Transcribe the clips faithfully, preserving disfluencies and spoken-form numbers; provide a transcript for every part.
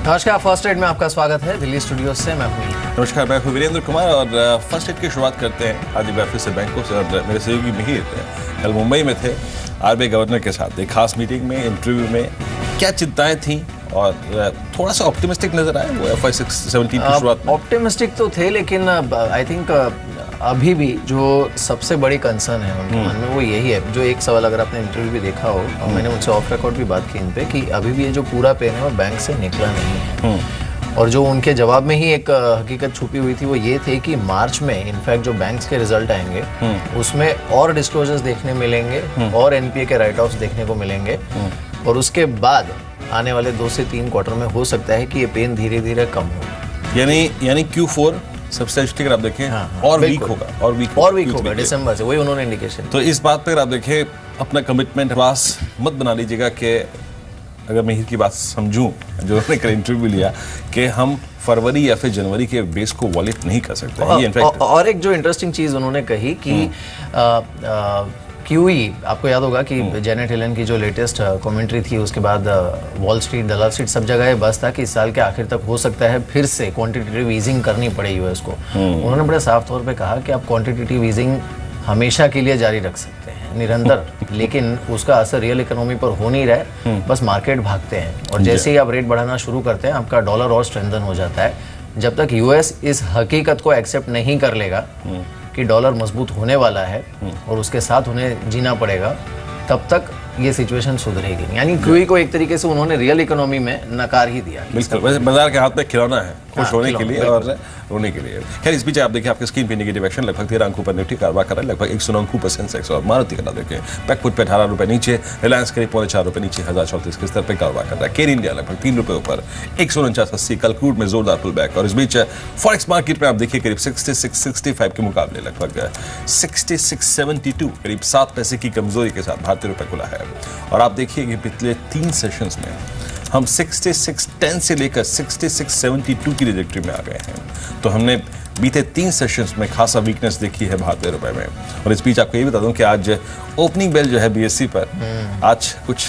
नमस्कार, first aid में आपका स्वागत है। दिल्ली स्टूडियो से मैं हूं। नमस्कार, मैं हूं वीरेंद्र कुमार और फर्स्ट एड की शुरुआत करते हैं आरबीआई ऑफिस से बैंकों से। और मेरे सहयोगी मिहिर कल मुंबई में थे आरबीआई गवर्नर के साथ एक खास मीटिंग में, इंटरव्यू में। क्या चिंताएं थी और थोड़ा सा ऑप्टिमिस्टिक नजर आया वो एफ आई सिक्स सेवनटीन की शुरुआत में? ऑप्टिमिस्टिक तो थे, लेकिन आई थिंक अभी भी जो सबसे बड़ी कंसर्न है उनके मन में वो यही है। जो एक सवाल अगर आपने इंटरव्यू भी देखा हो और मैंने उनसे ऑफ रिकॉर्ड भी बात की इन पे, कि अभी भी ये जो पूरा पेन है वो बैंक से निकला नहीं है। और जो उनके जवाब में ही एक हकीकत छुपी हुई थी वो ये थे कि मार्च में इनफैक्ट जो बैंक्स के रिजल्ट आएंगे उसमें और डिस्क्लोजर्स देखने मिलेंगे और एनपीए के राइट ऑफ्स देखने को मिलेंगे। और उसके बाद आने वाले दो से तीन क्वार्टर में हो सकता है कि ये पेन धीरे धीरे कम हो। यानी यानी क्यू फोर सब्सटेंशियली अगर आप देखें हाँ, हाँ, और वीक होगा और वीक और वीक होगा दिसंबर से, वही उन्होंने इंडिकेशन। तो इस बात पर आप देखें, अपना कमिटमेंट पास मत बना लीजिएगा कि अगर मैं हिर की बात समझूं जो उन्होंने कल इंटरव्यू लिया कि हम फरवरी या फिर जनवरी के बेस को वॉलेट नहीं कर सकते। और, और, और एक जो इंटरेस्टिंग चीज उन्होंने कही कि आ, आ, क्यूई, आपको याद होगा कि जेनेट येलन की जो लेटेस्ट कमेंट्री थी उसके बाद वॉल स्ट्रीट, दलाल स्ट्रीट, सब जगह ये बस था कि इस साल के आखिर तक हो सकता है फिर से क्वांटिटेटिव ईजिंग करनी पड़े यूएस को। उन्होंने बड़े साफ तौर पे कहा कि आप क्वांटिटेटिव ईजिंग हमेशा के लिए जारी रख सकते हैं निरंतर, लेकिन उसका असर रियल इकोनॉमी पर हो नहीं रहा है, बस मार्केट भागते हैं। और जैसे ही आप रेट बढ़ाना शुरू करते हैं आपका डॉलर और स्ट्रेंथन हो जाता है। जब तक यूएस इस हकीकत को एक्सेप्ट नहीं कर लेगा कि डॉलर मजबूत होने वाला है और उसके साथ उन्हें जीना पड़ेगा, तब तक ये सिचुएशन सुधरेगी नहीं। यानी क्यूई को एक तरीके से उन्होंने रियल इकोनॉमी में नकार ही दिया। बिल्कुल, वैसे बाजार के हाथ में खिलौना है, खुश होने के लिए और रोने के लिए। खैर, इस बीच आप देखिए आपके स्क्रीन पे नेगेटिव एक्शन लगभग तेरह अंकों पर निफ्टी कारोबार कर रहा है, लगभग एक सौ नौ अंकों पर सेंसेक्स और मारुति का देखें बैकफुट पे अठारह रुपए नीचे, रिलायंस करीब पौने चार रुपए नीचे हजार चौंतीस के स्तर पर कारोबार कर रहा है। केयर इंडिया लगभग तीन रुपए ऊपर एक सौ उनचास अस्सी। कल क्रूड में जोरदार पुल बैक। और इस बीच फॉरेक्स मार्केट में आप देखिए करीब सिक्सटी सिक्स सिक्सटी फाइव के मुकाबले लगभग सिक्सटी सिक्स सेवेंटी टू, करीब सात पैसे की कमजोरी के साथ भारतीय रुपए खुला है। और आप देखिए कि पिछले तीन सेशंस में हम सिक्सटी सिक्स टेन से लेकर सिक्सटी सिक्स सेवेंटी टू की ट्रैजेक्टरी में आ गए हैं। तो हमने बीते तीन सेशंस में खासा वीकनेस देखी है भारतीय रुपए में। और इस बीच आपको ये बता दूं कि आज ओपनिंग बेल जो है बीएससी पर आज कुछ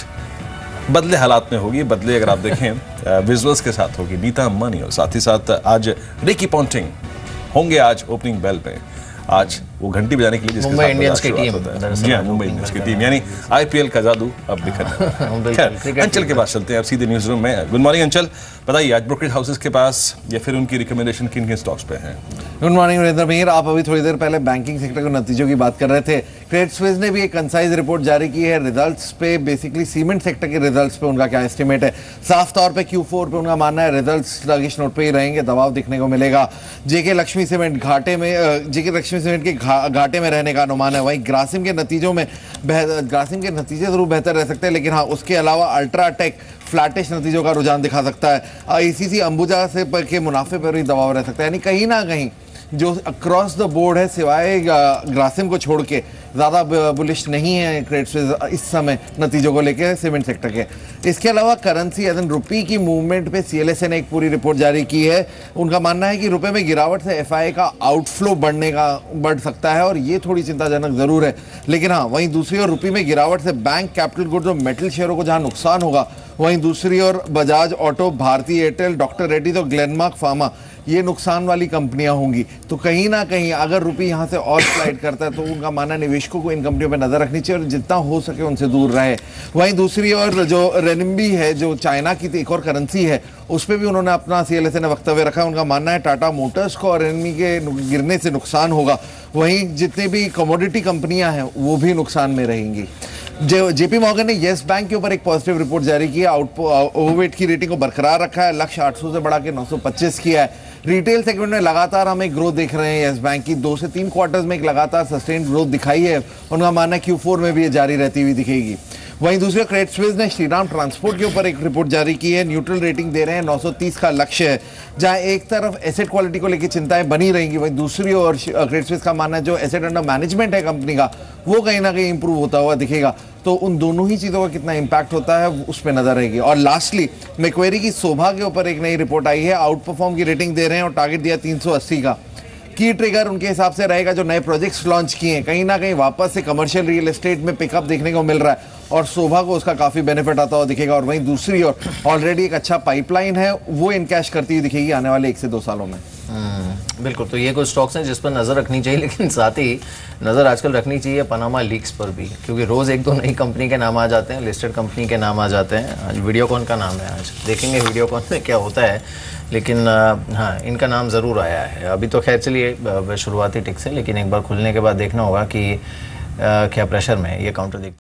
बदले हालात में होगी। बदले अगर आप देखें विजुअल्स के साथ होगी नीता अंबानी, और साथ ही साथ आज रिकी पॉन्टिंग होंगे आज ओपनिंग बेल पे। आज वो घंटी बजाने के लिए जिसके मुंबई इंडियंस की टीम, जी हाँ, मुंबई इंडियंस की टीम, यानी आईपीएल का जादू अब दिखने लगा है। अंचल के पास चलते हैं अब सीधे न्यूज रूम में। गुड मॉर्निंग अंचल, बताइए आज ब्रोकरेज हाउसेस के पास या फिर उनकी रिकमेंडेशन किन किन स्टॉक्स पे हैं? गुड मॉर्निंग वीरेंद्र भैया, आप अभी थोड़ी देर पहले बैंकिंग सेक्टर के नतीजों की बात कर रहे थे। क्रेडिट स्विस ने भी एक कंसाइज रिपोर्ट जारी की है रिजल्ट्स पे, बेसिकली सीमेंट सेक्टर के रिजल्ट्स पे उनका क्या एस्टिमेट है। साफ तौर पे क्यू फोर पे उनका मानना है रिजल्ट्स स्लगिश नोट पे ही रहेंगे, दबाव दिखने को मिलेगा। जेके लक्ष्मी सीमेंट घाटे में जेके लक्ष्मी सीमेंट के घाटे में रहने का अनुमान है। वहीं ग्रासिम के नतीजों में ग्रासिम के नतीजे जरूर बेहतर रह सकते हैं, लेकिन हाँ उसके अलावा अल्ट्राटेक फ्लैटिश नतीजों का रुझान दिखा सकता है। आईसीसी अंबुजा से पर के मुनाफे पर भी दबाव रह सकता है। यानी कहीं ना कहीं जो अक्रॉस द बोर्ड है, सिवाय ग्रासिम को छोड़ के ज़्यादा बुलिश नहीं है क्रेडिट स्विस इस समय नतीजों को लेकर सीमेंट सेक्टर के। इसके अलावा करेंसी एज एन रुपी की मूवमेंट पे सीएलएसए ने एक पूरी रिपोर्ट जारी की है। उनका मानना है कि रुपए में गिरावट से एफआईआई का आउटफ्लो बढ़ने का बढ़ सकता है और ये थोड़ी चिंताजनक जरूर है। लेकिन हाँ, वहीं दूसरी ओर रुपी में गिरावट से बैंक, कैपिटल गुड्स और मेटल शेयरों को जहाँ नुकसान होगा, वहीं दूसरी ओर बजाज ऑटो, भारती एयरटेल, डॉक्टर रेड्डीज और ग्लेनमार्क फार्मा ये नुकसान वाली कंपनियां होंगी। तो कहीं ना कहीं अगर रुपी यहाँ से और स्लाइड करता है तो उनका मानना निवेशकों को इन कंपनियों पर नजर रखनी चाहिए और जितना हो सके उनसे दूर रहे। वहीं दूसरी ओर जो रेनिम्बी है, जो चाइना की एक और करेंसी है, उस पर भी उन्होंने अपना सीएलएसए ने वक्तव्य रखा है। उनका मानना है टाटा मोटर्स को और रेनिम्बी के गिरने से नुकसान होगा, वहीं जितनी भी कमोडिटी कंपनियां हैं वो भी नुकसान में रहेंगी। जेपी मॉर्गन ने येस बैंक के ऊपर एक पॉजिटिव रिपोर्ट जारी की है। ओवरवेट की रेटिंग को बरकरार रखा है, लक्ष्य आठ सौ से बढ़ा के नौ सौ पच्चीस किया है। रिटेल सेगमेंट में लगातार हम एक ग्रोथ देख रहे हैं येस बैंक की, दो से तीन क्वार्टर्स में एक लगातार सस्टेन्ड ग्रोथ दिखाई है। उनका मानना है क्यू फोर में भी ये जारी रहती हुई दिखेगी। वहीं दूसरे क्रेडिट स्विस ने श्रीराम ट्रांसपोर्ट के ऊपर एक रिपोर्ट जारी की है। न्यूट्रल रेटिंग दे रहे हैं, नौ सौ तीस का लक्ष्य है। जहां एक तरफ एसेट क्वालिटी को लेकर चिंताएं बनी रहेंगी, वहीं दूसरी ओर क्रेडिट स्विस का मानना है जो एसेट अंडर मैनेजमेंट है कंपनी का वो कहीं ना कहीं इंप्रूव होता हुआ दिखेगा। तो उन दोनों ही चीज़ों का कितना इम्पैक्ट होता है उस पर नजर रहेगी। और लास्टली मैक्वेरी की शोभा के ऊपर एक नई रिपोर्ट आई है, आउट परफॉर्म की रेटिंग दे रहे हैं और टारगेट दिया तीन सौ अस्सी का। की ट्रिगर उनके हिसाब से रहेगा जो नए प्रोजेक्ट्स लॉन्च किए हैं, कहीं ना कहीं वापस से कमर्शियल रियल एस्टेट में पिकअप देखने को मिल रहा है और शोभा को उसका काफी बेनिफिट आता हुआ दिखेगा। और वहीं दूसरी ओर ऑलरेडी एक अच्छा पाइपलाइन है, वो इनकैश करती हुई दिखेगी आने वाले एक से दो सालों में। बिल्कुल, तो ये कुछ स्टॉक्स हैं जिस पर नज़र रखनी चाहिए, लेकिन साथ ही नज़र आजकल रखनी चाहिए पनामा लीक्स पर भी, क्योंकि रोज़ एक दो नई कंपनी के नाम आ जाते हैं, लिस्टेड कंपनी के नाम आ जाते हैं। आज वीडियोकॉन का नाम है, आज देखेंगे वीडियोकॉन में क्या होता है, लेकिन हाँ इनका नाम ज़रूर आया है। अभी तो खैर चलिए शुरुआती टिक से, लेकिन एक बार खुलने के बाद देखना होगा कि क्या प्रेशर में ये काउंटर देख